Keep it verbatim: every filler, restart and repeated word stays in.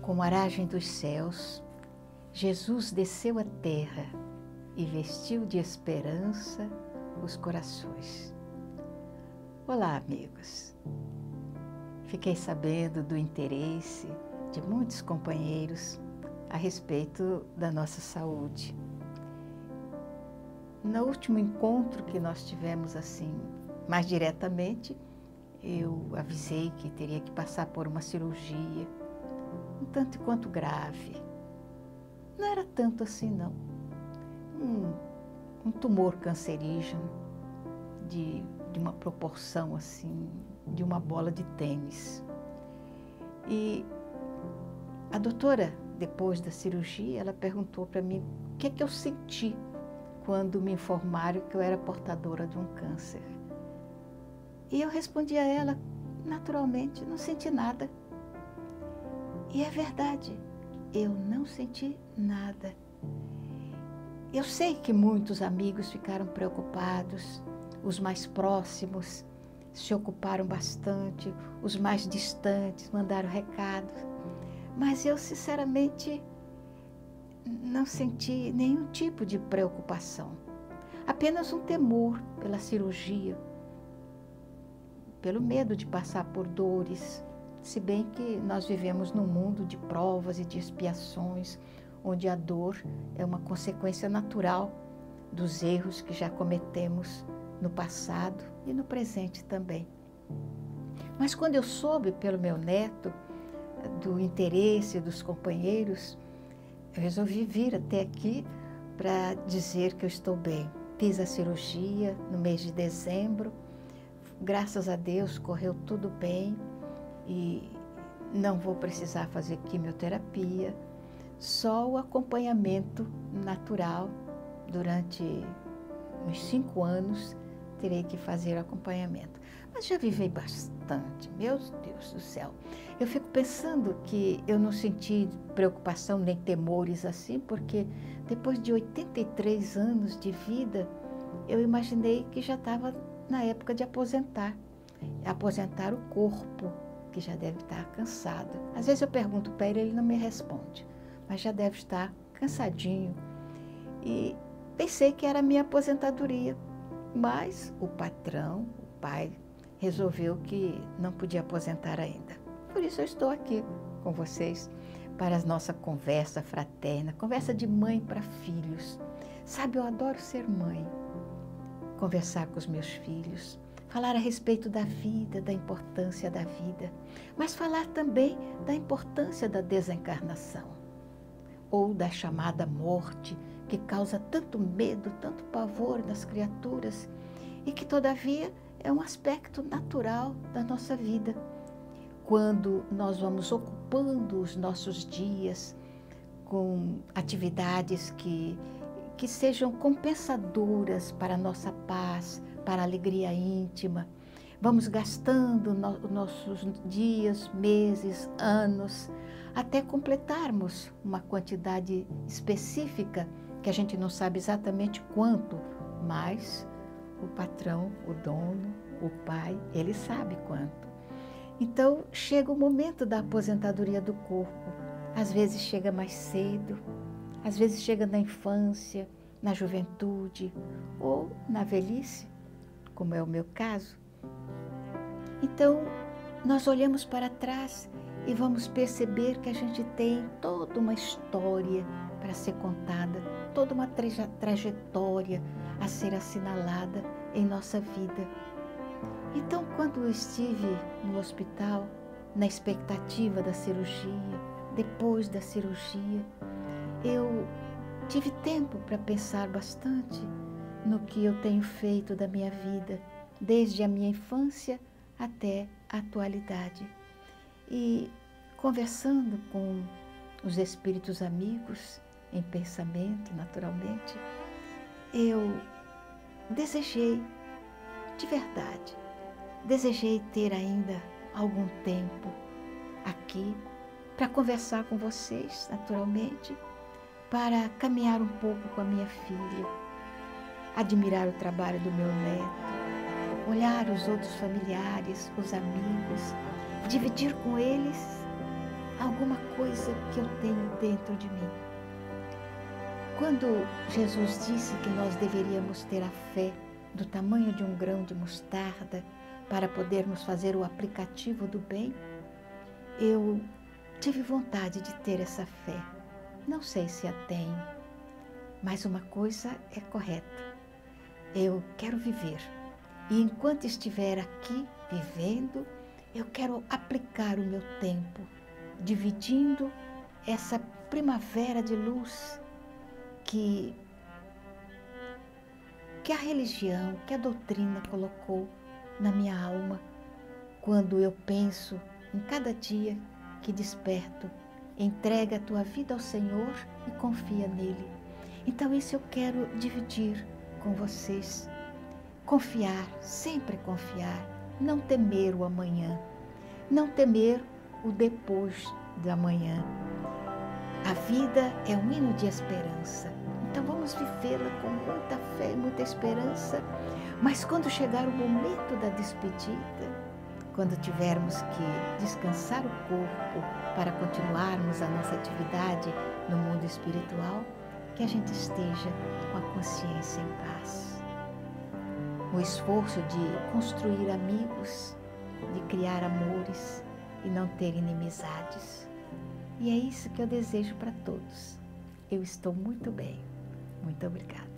Como aragem dos céus, Jesus desceu à terra e vestiu de esperança os corações. Olá, amigos! Fiquei sabendo do interesse de muitos companheiros a respeito da nossa saúde. No último encontro que nós tivemos assim, mais diretamente, eu avisei que teria que passar por uma cirurgia, um tanto quanto grave. Não era tanto assim, não. Um, um tumor cancerígeno de, de uma proporção assim, de uma bola de tênis. E a doutora, depois da cirurgia, ela perguntou para mim o que é que eu senti quando me informaram que eu era portadora de um câncer. E eu respondi a ela, naturalmente, não senti nada. E é verdade, eu não senti nada. Eu sei que muitos amigos ficaram preocupados, os mais próximos se ocuparam bastante, os mais distantes mandaram recados, mas eu, sinceramente, não senti nenhum tipo de preocupação. Apenas um temor pela cirurgia, pelo medo de passar por dores, se bem que nós vivemos num mundo de provas e de expiações, onde a dor é uma consequência natural dos erros que já cometemos no passado e no presente também. Mas quando eu soube pelo meu neto do interesse dos companheiros, eu resolvi vir até aqui para dizer que eu estou bem. Fiz a cirurgia no mês de dezembro, graças a Deus correu tudo bem e não vou precisar fazer quimioterapia, só o acompanhamento natural durante uns cinco anos terei que fazer acompanhamento. Mas já vivei bastante, meu Deus do céu. Eu fico pensando que eu não senti preocupação nem temores assim, porque depois de oitenta e três anos de vida, eu imaginei que já estava na época de aposentar. Aposentar o corpo, que já deve estar cansado. Às vezes eu pergunto para ele, ele não me responde, mas já deve estar cansadinho. E pensei que era a minha aposentadoria. Mas o patrão, o pai, resolveu que não podia aposentar ainda. Por isso eu estou aqui com vocês para a nossa conversa fraterna, conversa de mãe para filhos. Sabe, eu adoro ser mãe, conversar com os meus filhos, falar a respeito da vida, da importância da vida, mas falar também da importância da desencarnação, ou da chamada morte, que causa tanto medo, tanto pavor nas criaturas e que, todavia, é um aspecto natural da nossa vida. Quando nós vamos ocupando os nossos dias com atividades que, que sejam compensadoras para a nossa paz, para a alegria íntima, vamos gastando no, nossos dias, meses, anos, até completarmos uma quantidade específica que a gente não sabe exatamente quanto, mas o patrão, o dono, o pai, ele sabe quanto. Então, chega o momento da aposentadoria do corpo. Às vezes chega mais cedo, às vezes chega na infância, na juventude ou na velhice, como é o meu caso. Então, nós olhamos para trás e vamos perceber que a gente tem toda uma história para ser contada, toda uma traje- trajetória a ser assinalada em nossa vida. Então, quando eu estive no hospital, na expectativa da cirurgia, depois da cirurgia, eu tive tempo para pensar bastante no que eu tenho feito da minha vida, desde a minha infância até a atualidade. E conversando com os espíritos amigos, em pensamento, naturalmente, eu desejei, de verdade, desejei ter ainda algum tempo aqui para conversar com vocês, naturalmente, para caminhar um pouco com a minha filha, admirar o trabalho do meu neto, olhar os outros familiares, os amigos, dividir com eles alguma coisa que eu tenho dentro de mim. Quando Jesus disse que nós deveríamos ter a fé do tamanho de um grão de mostarda para podermos fazer o aplicativo do bem, eu tive vontade de ter essa fé. Não sei se a tenho, mas uma coisa é correta. Eu quero viver. E enquanto estiver aqui vivendo, eu quero aplicar o meu tempo, dividindo essa primavera de luz que, que a religião, que a doutrina colocou na minha alma, quando eu penso em cada dia que desperto, entrega a tua vida ao Senhor e confia nele. Então isso eu quero dividir com vocês. Confiar, sempre confiar, não temer o amanhã, não temer o depois do amanhã. A vida é um hino de esperança, então vamos vivê-la com muita fé, muita esperança, mas quando chegar o momento da despedida, quando tivermos que descansar o corpo para continuarmos a nossa atividade no mundo espiritual, que a gente esteja com a consciência em paz. O esforço de construir amigos, de criar amores e não ter inimizades. E é isso que eu desejo para todos. Eu estou muito bem. Muito obrigada.